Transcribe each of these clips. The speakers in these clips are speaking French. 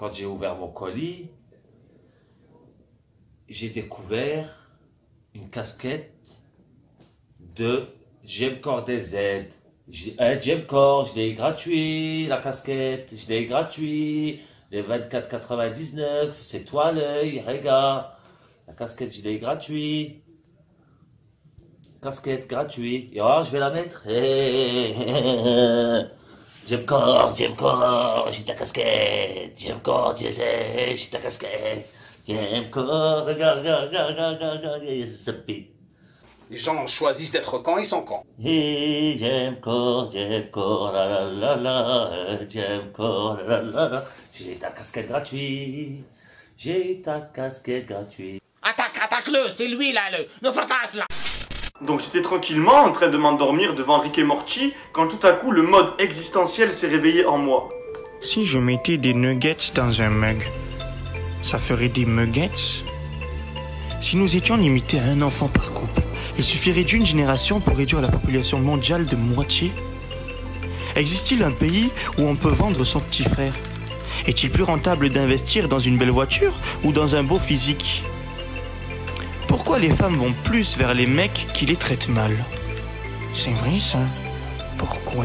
quand j'ai ouvert mon colis, j'ai découvert une casquette de Gemcore DZ. Gemcore, je l'ai gratuit, la casquette, je l'ai gratuit, les 24,99, c'est toi l'œil, regarde. La casquette, je l'ai gratuit. Casquette gratuit. Et alors, je vais la mettre. Gemcore, j'ai ta casquette. Gemcore, j'ai ta casquette. Gemcore, regarde. Les gens choisissent d'être quand ils sont quand. Gemcore, la la la, Gemcore, la. J'ai ta casquette gratuite. J'ai ta casquette gratuite. Attaque-le, c'est lui là, le fracasse là. Donc j'étais tranquillement en train de m'endormir devant Rick et Morty quand tout à coup le mode existentiel s'est réveillé en moi. Si je mettais des nuggets dans un mug, ça ferait des muggets? Si nous étions limités à un enfant par couple, il suffirait d'une génération pour réduire la population mondiale de moitié? Existe-t-il un pays où on peut vendre son petit frère? Est-il plus rentable d'investir dans une belle voiture ou dans un beau physique? Pourquoi les femmes vont plus vers les mecs qui les traitent mal? C'est vrai ça? Pourquoi?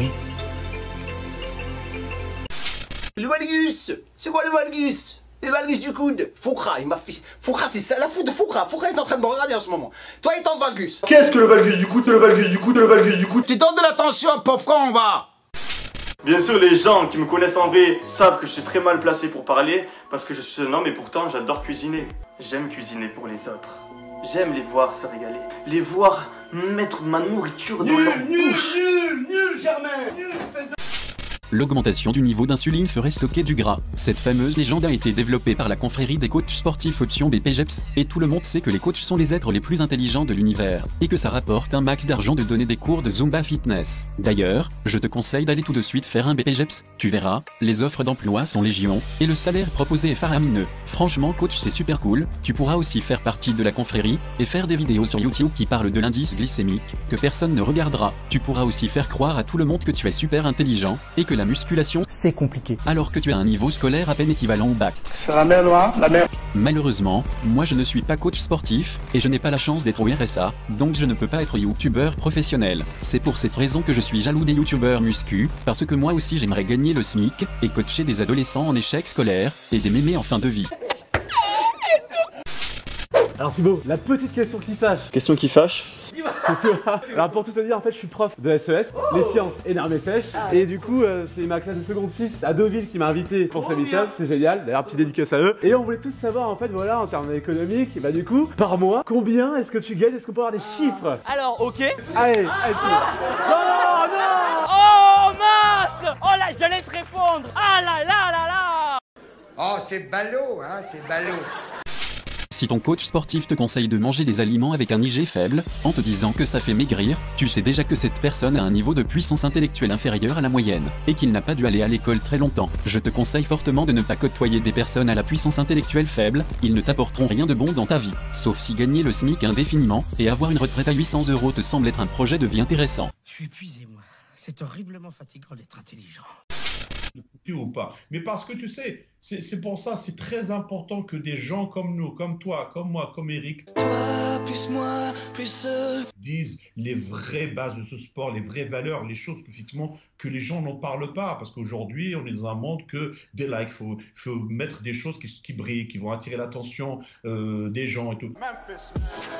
Le valgus. C'est quoi le valgus? Le valgus du coude. Foucra, il m'a fait... Foucra, c'est ça, la foudre de Foucra. Foucra est en train de me regarder en ce moment. Toi et ton valgus. Qu'est-ce que le valgus du coude? C'est le valgus du coude, le valgus du coude. Tu donnes de l'attention, pauvre con, on va. Bien sûr, les gens qui me connaissent en vrai savent que je suis très mal placé pour parler parce que je suis un homme et pourtant j'adore cuisiner. J'aime cuisiner pour les autres. J'aime les voir se régaler. Les voir mettre ma nourriture dans leur bouche. Nul, Germain. Nul, L'augmentation du niveau d'insuline ferait stocker du gras. Cette fameuse légende a été développée par la confrérie des coachs sportifs option BPGEPS, et tout le monde sait que les coachs sont les êtres les plus intelligents de l'univers, et que ça rapporte un max d'argent de donner des cours de Zumba Fitness. D'ailleurs, je te conseille d'aller tout de suite faire un BPGEPS, tu verras, les offres d'emploi sont légion, et le salaire proposé est faramineux. Franchement coach c'est super cool, tu pourras aussi faire partie de la confrérie, et faire des vidéos sur YouTube qui parlent de l'indice glycémique, que personne ne regardera. Tu pourras aussi faire croire à tout le monde que tu es super intelligent, et que la musculation, c'est compliqué. Alors que tu as un niveau scolaire à peine équivalent au bac. C'est la merde, hein, la merde. Malheureusement, moi je ne suis pas coach sportif, et je n'ai pas la chance d'être au RSA, donc je ne peux pas être youtubeur professionnel. C'est pour cette raison que je suis jaloux des youtubeurs muscu, parce que moi aussi j'aimerais gagner le SMIC, et coacher des adolescents en échec scolaire, et des mémés en fin de vie. Alors Thibaut, la petite question qui fâche. Question qui fâche? C'est ça. Alors pour tout te dire, en fait je suis prof de SES, les sciences énerves et sèches. Et du coup c'est ma classe de seconde 6 à Deauville qui m'a invité pour sa meet-up, c'est génial, d'ailleurs petite dédicace à eux. Et on voulait tous savoir en fait voilà en termes économiques, bah du coup par mois, combien est-ce que tu gagnes, est-ce qu'on peut avoir des chiffres? Alors ok. Allez, non, non. Oh mince. Oh là j'allais te répondre. Ah là là là là. Oh c'est ballot hein, c'est ballot. Si ton coach sportif te conseille de manger des aliments avec un IG faible, en te disant que ça fait maigrir, tu sais déjà que cette personne a un niveau de puissance intellectuelle inférieur à la moyenne, et qu'il n'a pas dû aller à l'école très longtemps. Je te conseille fortement de ne pas côtoyer des personnes à la puissance intellectuelle faible, ils ne t'apporteront rien de bon dans ta vie. Sauf si gagner le SMIC indéfiniment, et avoir une retraite à 800 € te semble être un projet de vie intéressant. Je suis épuisé moi, c'est horriblement fatigant d'être intelligent. Ou pas. Mais parce que tu sais, c'est pour ça, c'est très important que des gens comme nous, comme toi, comme moi, comme Eric, Toi, plus moi, plus eux, disent les vraies bases de ce sport, les vraies valeurs, les choses effectivement que les gens n'en parlent pas. Parce qu'aujourd'hui, on est dans un monde que des likes, faut mettre des choses qui brillent, qui vont attirer l'attention des gens et tout. Memphis.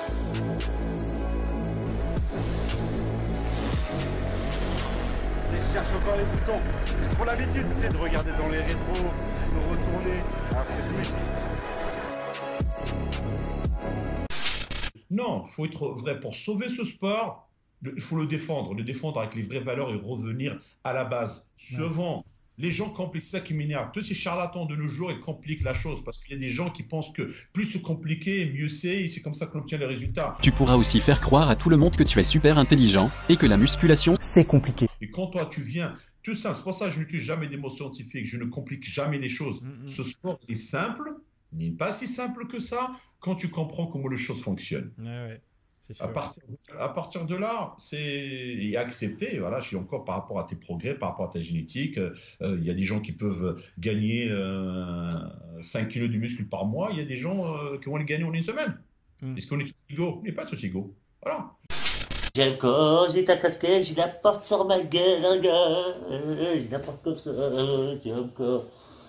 Je cherche encore les boutons. J'ai trop l'habitude, c'est de regarder dans les rétros, de retourner. Alors c'est tout ici. Non, il faut être vrai. Pour sauver ce sport, il faut le défendre avec les vraies valeurs et revenir à la base. Souvent, les gens compliquent, c'est ça qui m'énerve. Tous ces charlatans de nos jours, ils compliquent la chose parce qu'il y a des gens qui pensent que plus c'est compliqué, mieux c'est, et c'est comme ça qu'on obtient les résultats. Tu pourras aussi faire croire à tout le monde que tu es super intelligent, et que la musculation, c'est compliqué. Et quand toi tu viens, tout ça, c'est pour ça que je n'utilise jamais des mots scientifiques, je ne complique jamais les choses. Ce sport est simple, n'est pas si simple que ça, quand tu comprends comment les choses fonctionnent. Ouais. À partir de là, c'est accepté. Voilà, je suis encore par rapport à tes progrès, par rapport à ta génétique. Il y a des gens qui peuvent gagner 5 kilos de muscle par mois. Il y a des gens qui vont les gagner en une semaine. Est-ce qu'on est tous égaux? On n'est pas tous égaux. Voilà. J'ai le corps, j'ai ta casquette, j'ai la porte sur ma gueule, j'ai la porte comme ça, j'ai le corps.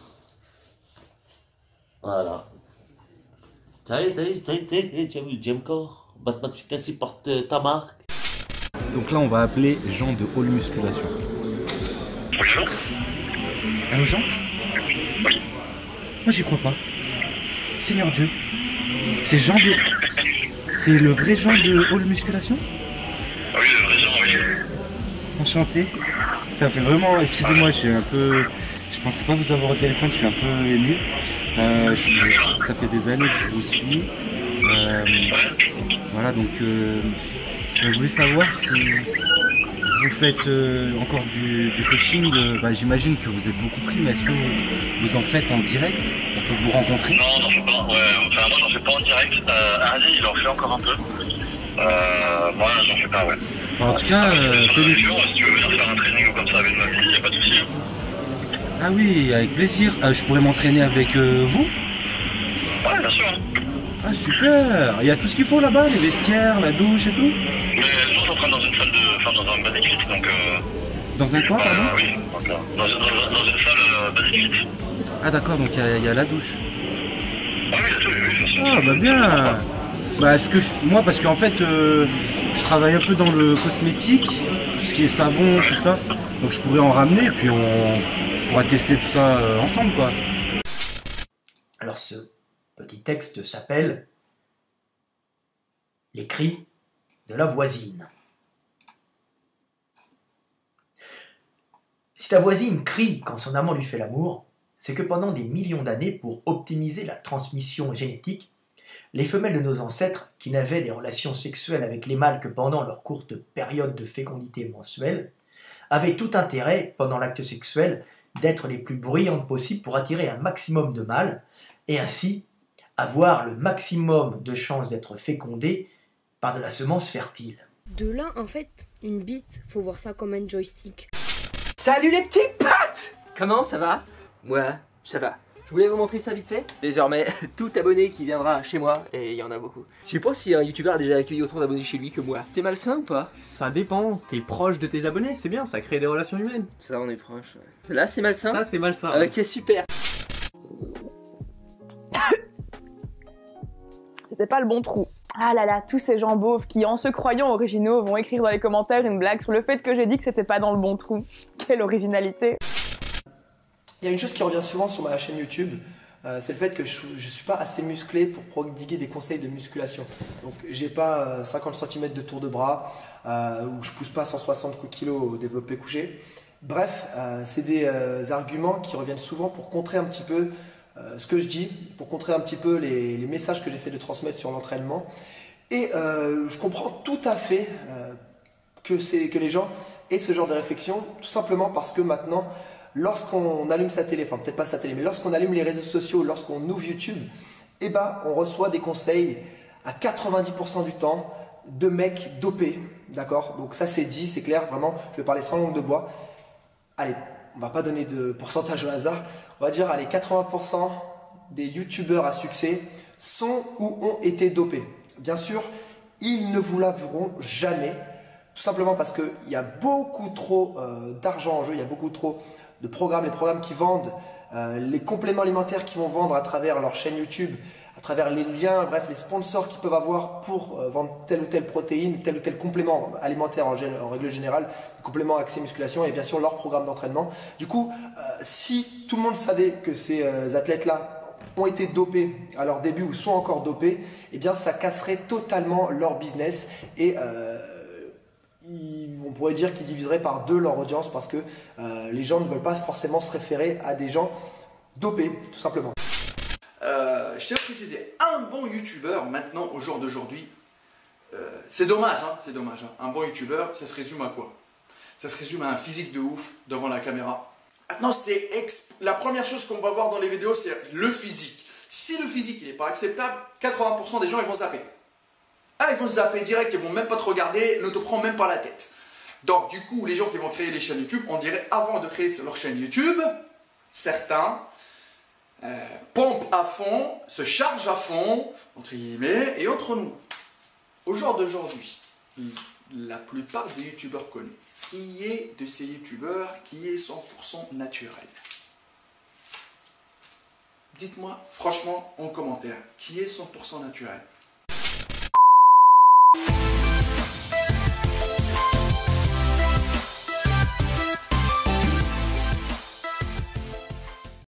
Voilà. T'as vu, j'aime corps. Batman Fitness, il porte ta marque. Donc là, on va appeler Jean de Hall Musculation. Bonjour. Allô, Jean? Oui. Moi, j'y crois pas. Seigneur Dieu. C'est Jean de... C'est le vrai Jean de Hall Musculation? Oui, le vrai Jean, oui. Enchanté. Ça fait vraiment... Excusez-moi, je suis un peu... Je pensais pas vous avoir au téléphone, je suis un peu ému. Ça fait des années que je vous suis. Voilà, donc je voulais savoir si vous faites encore du coaching. J'imagine que vous êtes beaucoup pris, mais est-ce que vous en faites en direct? On peut vous rencontrer? Non, j'en fais pas. Moi, j'en fais pas en direct. Hardy, il en fait encore un peu. Moi, j'en fais pas, ouais. En tout cas, félicitations. Si tu veux venir faire un training ou comme ça avec ma fille, y a pas de souci. Ah oui, avec plaisir. Je pourrais m'entraîner avec vous? Ouais, bien sûr. Ah super. Il y a tout ce qu'il faut là-bas, les vestiaires, la douche et tout? Mais nous, on s'entraîne dans une salle de... Enfin, dans un basic fit, donc... Dans un quoi, pardon? Oui, donc, dans une salle basic fit. Ah d'accord, donc il y a la douche. Ah oui, il y a tout, oui, bien sûr. Ah bah bien. Bah, moi, parce qu'en fait, je travaille un peu dans le cosmétique, tout ce qui est savon, tout ça. Donc je pourrais en ramener et puis on pourra tester tout ça ensemble, quoi. Alors ce petit texte s'appelle « Les cris de la voisine ». Si ta voisine crie quand son amant lui fait l'amour, c'est que pendant des millions d'années, pour optimiser la transmission génétique, les femelles de nos ancêtres, qui n'avaient des relations sexuelles avec les mâles que pendant leur courte période de fécondité mensuelle, avaient tout intérêt, pendant l'acte sexuel, d'être les plus bruyantes possibles pour attirer un maximum de mâles, et ainsi avoir le maximum de chances d'être fécondées par de la semence fertile. De là, en fait, une bite, faut voir ça comme un joystick. Salut les petits potes! Comment ça va? Moi, ça va. Je voulais vous montrer ça vite fait. Désormais, tout abonné qui viendra chez moi, et il y en a beaucoup. Je sais pas si un youtubeur a déjà accueilli autant d'abonnés chez lui que moi. T'es malsain ou pas? Ça dépend, t'es proche de tes abonnés, c'est bien, ça crée des relations humaines. Ça, on est proche. Ouais. Là, c'est malsain? Ça, c'est malsain. Ok, super. C'était pas le bon trou. Ah là là, tous ces gens beaufs qui, en se croyant originaux, vont écrire dans les commentaires une blague sur le fait que j'ai dit que c'était pas dans le bon trou. Quelle originalité! Il y a une chose qui revient souvent sur ma chaîne YouTube, c'est le fait que je ne suis pas assez musclé pour prodiguer des conseils de musculation. Donc j'ai pas 50 cm de tour de bras, ou je pousse pas 160 kg au développé couché. Bref, c'est des arguments qui reviennent souvent pour contrer un petit peu ce que je dis, pour contrer un petit peu les messages que j'essaie de transmettre sur l'entraînement. Et je comprends tout à fait que les gens aient ce genre de réflexion, tout simplement parce que maintenant, lorsqu'on allume sa télé, enfin peut-être pas sa télé, mais lorsqu'on allume les réseaux sociaux, lorsqu'on ouvre YouTube, eh ben, on reçoit des conseils à 90% du temps de mecs dopés, d'accord? Donc ça c'est dit, c'est clair, vraiment, je vais parler sans langue de bois. Allez, on va pas donner de pourcentage au hasard, on va dire, allez, 80% des youtubeurs à succès sont ou ont été dopés. Bien sûr, ils ne vous l'avoueront jamais, tout simplement parce qu'il y a beaucoup trop d'argent en jeu, il y a beaucoup trop de programmes, les programmes qui vendent, les compléments alimentaires qu'ils vont vendre à travers leur chaîne YouTube, à travers les liens, bref, les sponsors qu'ils peuvent avoir pour vendre telle ou telle protéine, tel ou tel complément alimentaire en règle générale, complément axé musculation et bien sûr leur programme d'entraînement. Du coup, si tout le monde savait que ces athlètes-là ont été dopés à leur début ou sont encore dopés, eh bien ça casserait totalement leur business et on pourrait dire qu'ils diviseraient par deux leur audience parce que les gens ne veulent pas forcément se référer à des gens dopés, tout simplement. Je tiens à préciser, un bon youtubeur maintenant, au jour d'aujourd'hui, c'est dommage, hein, c'est dommage. Hein. Un bon youtubeur, ça se résume à quoi? Ça se résume à un physique de ouf devant la caméra. Maintenant, la première chose qu'on va voir dans les vidéos, c'est le physique. Si le physique n'est pas acceptable, 80% des gens ils vont zapper. Ah, ils vont se zapper direct, ils vont même pas te regarder, ne te prends même pas la tête. Donc du coup, les gens qui vont créer les chaînes YouTube, on dirait avant de créer leur chaîne YouTube, certains pompent à fond, se chargent à fond, entre guillemets, et entre nous. Au jour d'aujourd'hui, la plupart des youtubeurs connus, qui est de ces youtubeurs qui est 100% naturel? Dites-moi franchement en commentaire, qui est 100% naturel?